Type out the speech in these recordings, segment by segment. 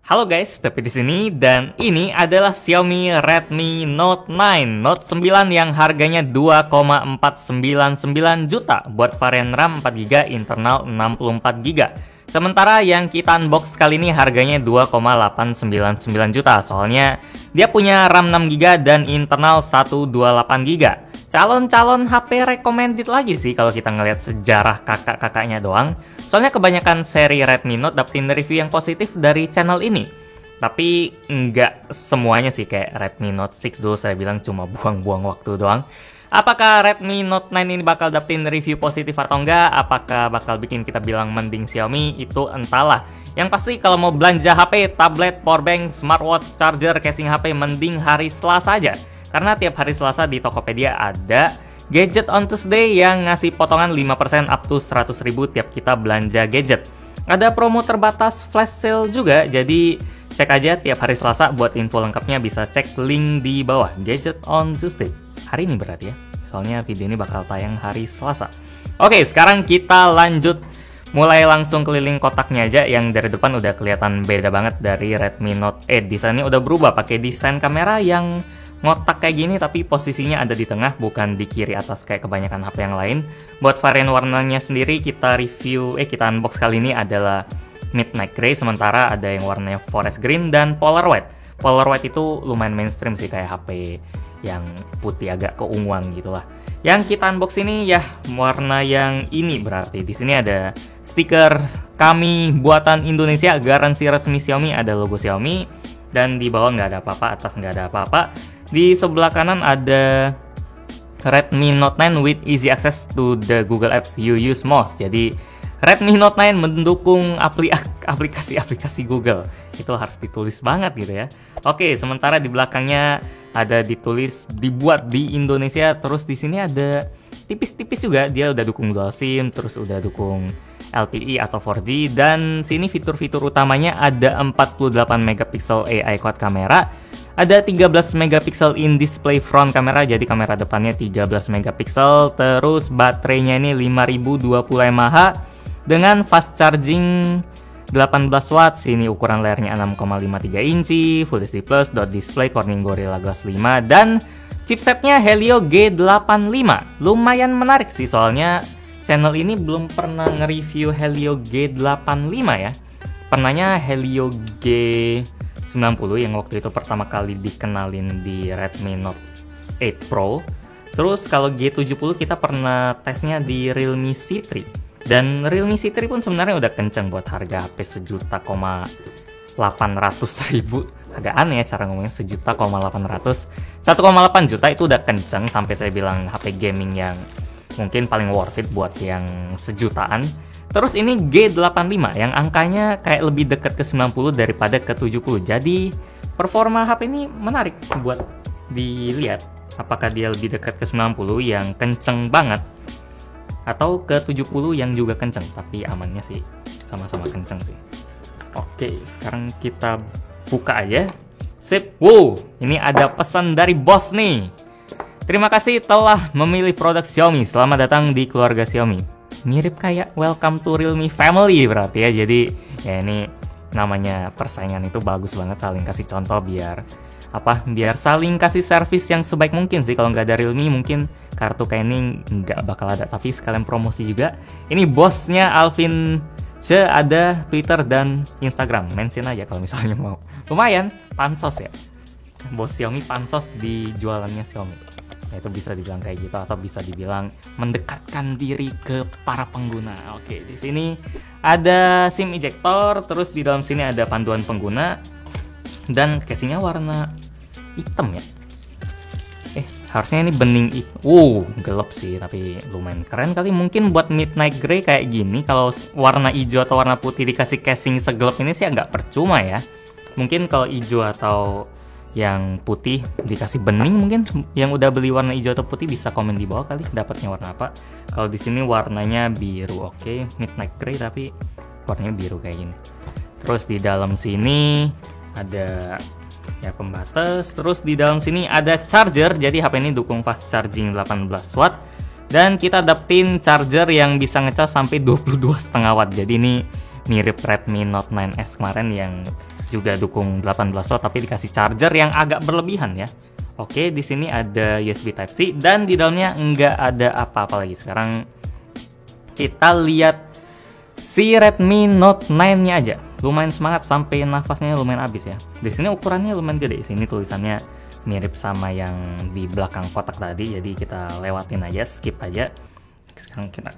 Halo guys, tapi di sini dan ini adalah Xiaomi Redmi Note 9 Note 9 yang harganya 2,499 juta buat varian RAM 4GB, internal 64GB. Sementara yang kita unbox kali ini harganya 2,899 juta. Soalnya dia punya RAM 6GB dan internal 128GB. Calon-calon HP recommended lagi sih kalau kita ngelihat sejarah kakak-kakaknya doang. Soalnya kebanyakan seri Redmi Note dapetin review yang positif dari channel ini. Tapi nggak semuanya sih, kayak Redmi Note 6 dulu saya bilang cuma buang-buang waktu doang. Apakah Redmi Note 9 ini bakal dapetin review positif atau enggak? Apakah bakal bikin kita bilang mending Xiaomi? Itu entahlah. Yang pasti kalau mau belanja HP, tablet, powerbank, smartwatch, charger, casing HP, mending hari Selasa aja. Karena tiap hari Selasa di Tokopedia ada Gadget on Tuesday yang ngasih potongan 5% up to 100.000 tiap kita belanja gadget. Ada promo terbatas flash sale juga, jadi cek aja tiap hari Selasa. Buat info lengkapnya bisa cek link di bawah. Gadget on Tuesday. Hari ini berarti ya, soalnya video ini bakal tayang hari Selasa. Oke, sekarang kita lanjut. Mulai langsung keliling kotaknya aja, yang dari depan udah kelihatan beda banget dari Redmi Note 8. Desainnya udah berubah, pakai desain kamera yang ngotak kayak gini, tapi posisinya ada di tengah, bukan di kiri atas kayak kebanyakan HP yang lain. Buat varian warnanya sendiri kita kita unbox kali ini adalah Midnight Grey, sementara ada yang warnanya Forest Green dan Polar White. Polar White itu lumayan mainstream sih, kayak HP yang putih agak keunguan gitulah. Yang kita unbox ini ya warna yang ini, berarti di sini ada stiker kami buatan Indonesia, garansi resmi Xiaomi, ada logo Xiaomi, dan di bawah nggak ada apa-apa, atas nggak ada apa-apa. Di sebelah kanan ada Redmi Note 9 with easy access to the Google Apps you use most. Jadi Redmi Note 9 mendukung aplikasi-aplikasi Google. Itu harus ditulis banget gitu ya. Oke, sementara di belakangnya ada ditulis dibuat di Indonesia. Terus di sini ada tipis-tipis juga, dia udah dukung dual SIM, terus udah dukung LTE atau 4G, dan sini fitur-fitur utamanya ada 48 megapiksel AI quad kamera, ada 13 megapiksel in display front kamera, jadi kamera depannya 13 megapiksel, terus baterainya ini 5020 mAh dengan fast charging 18 watt. Sini ukuran layarnya 6,53 inci, Full HD Plus, dot display, Corning Gorilla Glass 5, dan chipsetnya Helio G85. Lumayan menarik sih, soalnya channel ini belum pernah nge-review Helio G85 ya. Pernahnya Helio G90 yang waktu itu pertama kali dikenalin di Redmi Note 8 Pro. Terus kalau G70 kita pernah tesnya di Realme C3. Dan Realme C3 pun sebenarnya udah kenceng buat harga HP 1.800.000. Agak aneh ya cara ngomongnya, 1.800.000. 1,8 juta itu udah kenceng, sampai saya bilang HP gaming yang mungkin paling worth it buat yang sejutaan. Terus ini G85 yang angkanya kayak lebih dekat ke 90 daripada ke 70. Jadi performa HP ini menarik buat dilihat. Apakah dia lebih dekat ke 90 yang kenceng banget, atau ke 70 yang juga kenceng, tapi amannya sih sama-sama kenceng sih. Oke, sekarang kita buka aja. Sip. Wow, ini ada pesan dari bos nih. Terima kasih telah memilih produk Xiaomi. Selamat datang di keluarga Xiaomi. Mirip kayak welcome to Realme family berarti ya. Jadi ya ini namanya persaingan itu bagus banget, saling kasih contoh biar saling kasih servis yang sebaik mungkin sih. Kalau nggak ada Realme mungkin kartu kayak ini nggak bakal ada. Tapi sekalian promosi juga. Ini bosnya Alvin C, ada Twitter dan Instagram. Mention aja kalau misalnya mau. Lumayan pansos ya. Bos Xiaomi pansos di jualannya Xiaomi. Ya, itu bisa dibilang kayak gitu, atau bisa dibilang mendekatkan diri ke para pengguna. Oke, di sini ada SIM ejector, terus di dalam sini ada panduan pengguna, dan casingnya warna hitam ya. Harusnya ini bening gelap sih, tapi lumayan keren kali. Mungkin buat Midnight Grey kayak gini, kalau warna hijau atau warna putih dikasih casing segelap ini sih agak percuma ya. Mungkin kalau hijau atau yang putih dikasih bening, mungkin yang udah beli warna hijau atau putih bisa komen di bawah kali dapatnya warna apa. Kalau di sini warnanya biru. Oke, Midnight Grey tapi warnanya biru kayak gini. Terus di dalam sini ada ya pembatas, terus di dalam sini ada charger. Jadi HP ini dukung fast charging 18 watt, dan kita dapetin charger yang bisa ngecas sampai 22,5 watt. Jadi ini mirip Redmi Note 9S kemarin yang juga dukung 18 watt tapi dikasih charger yang agak berlebihan ya. Oke, di sini ada USB Type-C dan di dalamnya nggak ada apa-apa lagi. Sekarang kita lihat si Redmi Note 9-nya aja. Lumayan semangat sampai nafasnya lumayan habis ya. Di sini ukurannya lumayan gede. Sini tulisannya mirip sama yang di belakang kotak tadi, jadi kita lewatin aja, skip aja. Sekarang kita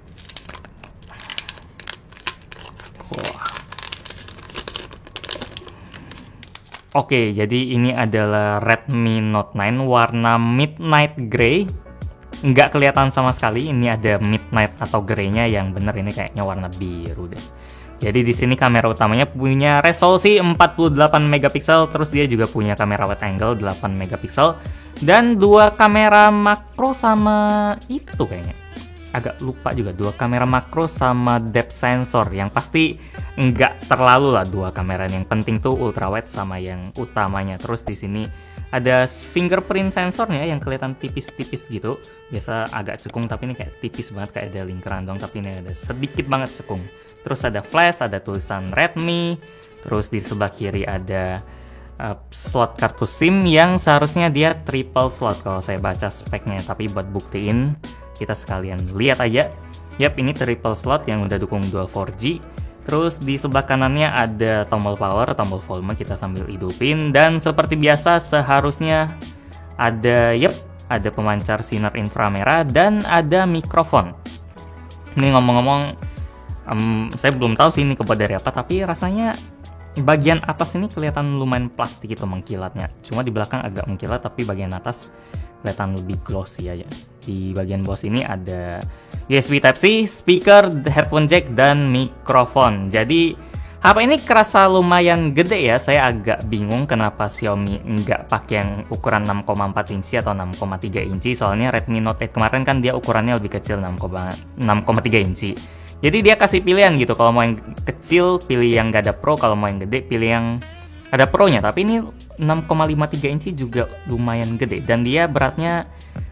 Oke, jadi ini adalah Redmi Note 9 warna Midnight Grey. Nggak kelihatan sama sekali, ini ada midnight atau grey-nya, yang bener ini kayaknya warna biru deh. Jadi di sini kamera utamanya punya resolusi 48 megapiksel, terus dia juga punya kamera wide angle 8 megapiksel dan dua kamera makro sama itu kayaknya. Agak lupa juga, dua kamera makro sama depth sensor, yang pasti nggak terlalu lah dua kamera. Yang penting tuh ultra wide sama yang utamanya. Terus di sini ada fingerprint sensornya yang kelihatan tipis-tipis gitu. Biasa agak cekung, tapi ini kayak tipis banget, kayak ada lingkaran dong, tapi ini ada sedikit banget cekung. Terus ada flash, ada tulisan Redmi. Terus di sebelah kiri ada slot kartu SIM yang seharusnya dia triple slot kalau saya baca speknya, tapi buat buktiin kita sekalian lihat aja. Yap, ini triple slot yang udah dukung dual 4G. Terus di sebelah kanannya ada tombol power, tombol volume, kita sambil hidupin. Dan seperti biasa seharusnya ada pemancar sinar inframerah dan ada mikrofon. Ini ngomong-ngomong, saya belum tahu sih ini kebuat dari apa, tapi rasanya bagian atas ini kelihatan lumayan plastik itu mengkilatnya. Cuma di belakang agak mengkilat, tapi bagian atas kelihatan lebih glossy aja. Di bagian bawah ini ada USB Type-C, speaker, headphone jack, dan mikrofon. Jadi HP ini kerasa lumayan gede ya. Saya agak bingung kenapa Xiaomi nggak pakai yang ukuran 6,4 inci atau 6,3 inci. Soalnya Redmi Note 8 kemarin kan dia ukurannya lebih kecil, 6,3 inci. Jadi dia kasih pilihan gitu, kalau mau yang kecil pilih yang nggak ada Pro, kalau mau yang gede pilih yang ada Pro-nya. Tapi ini 6,53 inci juga lumayan gede, dan dia beratnya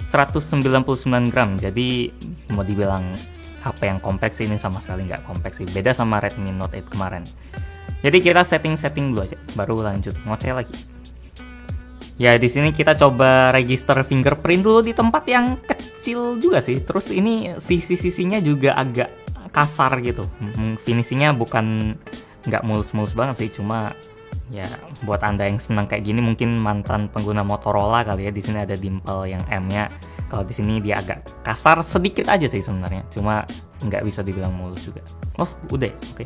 199 gram. Jadi mau dibilang HP yang kompleks, ini sama sekali nggak kompleks sih. Beda sama Redmi Note 8 kemarin. Jadi kita setting dulu aja, baru lanjut ngoceh lagi. Ya di sini kita coba register fingerprint dulu di tempat yang kecil juga sih. Terus ini sisi-sisinya juga agak kasar gitu. Finishingnya bukan nggak mulus-mulus banget sih, cuma ya buat anda yang senang kayak gini, mungkin mantan pengguna Motorola kali ya. Di sini ada dimple yang M-nya. Kalau di sini dia agak kasar sedikit aja sih sebenarnya, cuma nggak bisa dibilang mulus juga. Oh udah, oke.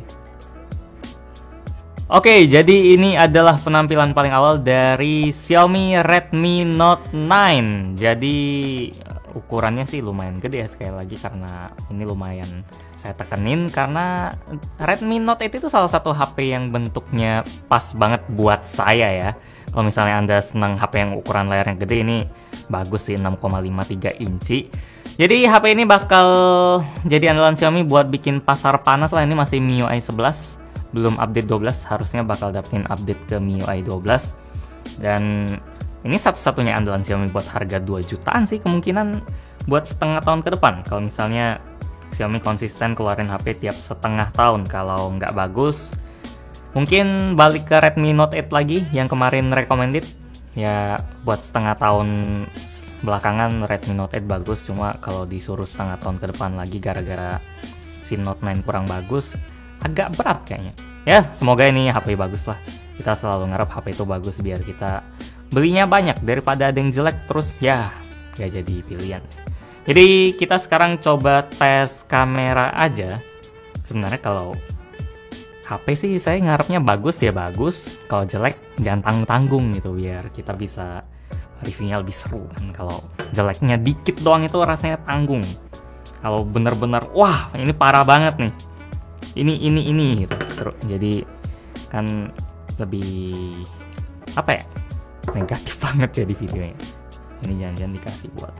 Oke, jadi ini adalah penampilan paling awal dari Xiaomi Redmi Note 9. Jadi ukurannya sih lumayan gede ya, sekali lagi karena ini lumayan saya tekenin karena Redmi Note 8 itu salah satu HP yang bentuknya pas banget buat saya ya. Kalau misalnya anda senang HP yang ukuran layarnya gede, ini bagus sih, 6,53 inci. Jadi HP ini bakal jadi andalan Xiaomi buat bikin pasar panas lah. Ini masih MIUI 11, belum update 12, harusnya bakal dapetin update ke MIUI 12. Dan ini satu-satunya andalan Xiaomi buat harga 2 jutaan sih, kemungkinan buat setengah tahun ke depan. Kalau misalnya Xiaomi konsisten keluarin HP tiap setengah tahun, kalau nggak bagus mungkin balik ke Redmi Note 8 lagi yang kemarin recommended. Ya buat setengah tahun belakangan Redmi Note 8 bagus, cuma kalau disuruh setengah tahun ke depan lagi gara-gara si Note 9 kurang bagus, agak berat kayaknya. Ya semoga ini HP bagus lah. Kita selalu ngarep HP itu bagus biar kita belinya banyak daripada ada yang jelek terus ya gak jadi pilihan. Jadi kita sekarang coba tes kamera aja. Sebenarnya kalau HP sih saya ngarepnya bagus ya bagus, kalau jelek jangan tanggung-tanggung gitu biar kita bisa reviewnya lebih seru kan. Kalau jeleknya dikit doang itu rasanya tanggung. Kalau bener-bener wah ini parah banget nih, ini gitu terus, jadi kan lebih apa ya, negatif banget jadi videonya. Ini jangan-jangan dikasih buat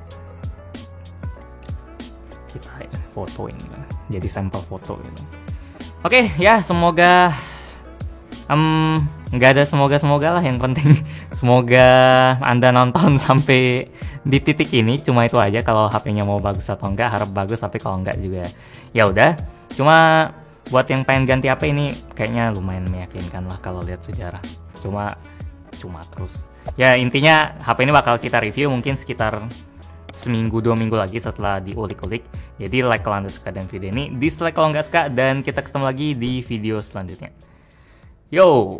kita fotoin jadi sampel foto gitu. Oke ya, semoga nggak ada semoga lah, yang penting semoga anda nonton sampai di titik ini. Cuma itu aja, kalau HP-nya mau bagus atau enggak, harap bagus, tapi kalau enggak juga ya udah. Cuma buat yang pengen ganti HP ini kayaknya lumayan meyakinkan lah kalau lihat sejarah. cuma terus. Ya intinya HP ini bakal kita review mungkin sekitar seminggu 2 minggu lagi setelah diulik-ulik. Jadi like kalau anda suka dengan video ini, dislike kalau nggak suka, dan kita ketemu lagi di video selanjutnya. Yo,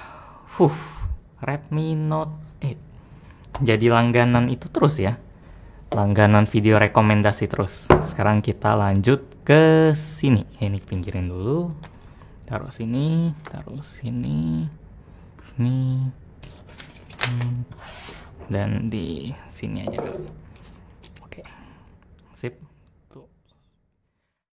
Redmi Note 8 jadi langganan itu terus ya, langganan video rekomendasi terus. Sekarang kita lanjut ke sini. Ini pinggirin dulu, taruh sini, ini, dan di sini aja dulu. Oke, sip.